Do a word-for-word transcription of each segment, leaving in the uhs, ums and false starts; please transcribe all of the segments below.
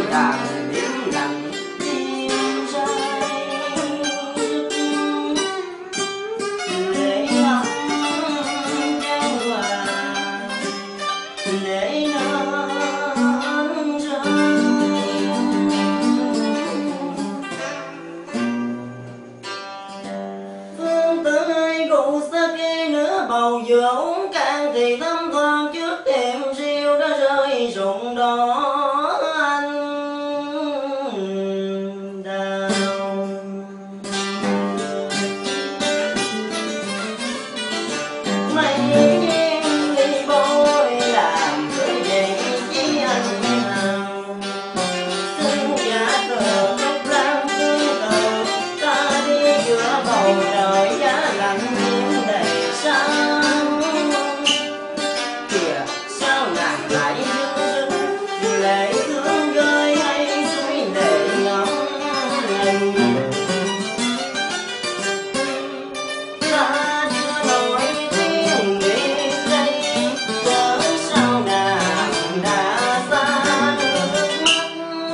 đàn đêm lặng đêm rơi để ngắm trăng vàng để nắng rơi phương tới cụ sake nữa bầu vừa uống cạn thì thấm thoáng trước đêm rêu đã rơi rụng đó anh đào mấy ly bôi làm khởi dậy chỉ anh nào xinh giả cờ tóc lam tương cờ ta đi giữa bầu trời giá lạnh đêm đầy sáng kìa sao nàng lại dưng dưng lệ thương rơi hay suối lệ ngắm ngành ta chưa nổi tiếng biệt đây cớ sao nàng đã xa nước mắt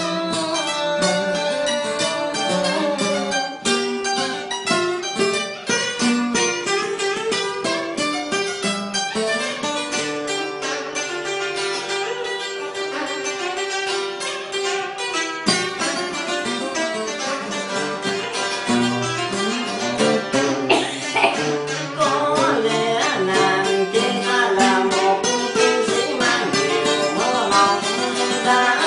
có lẽ nàng chỉ là một chiến sĩ mang nhiều mơ mộng đã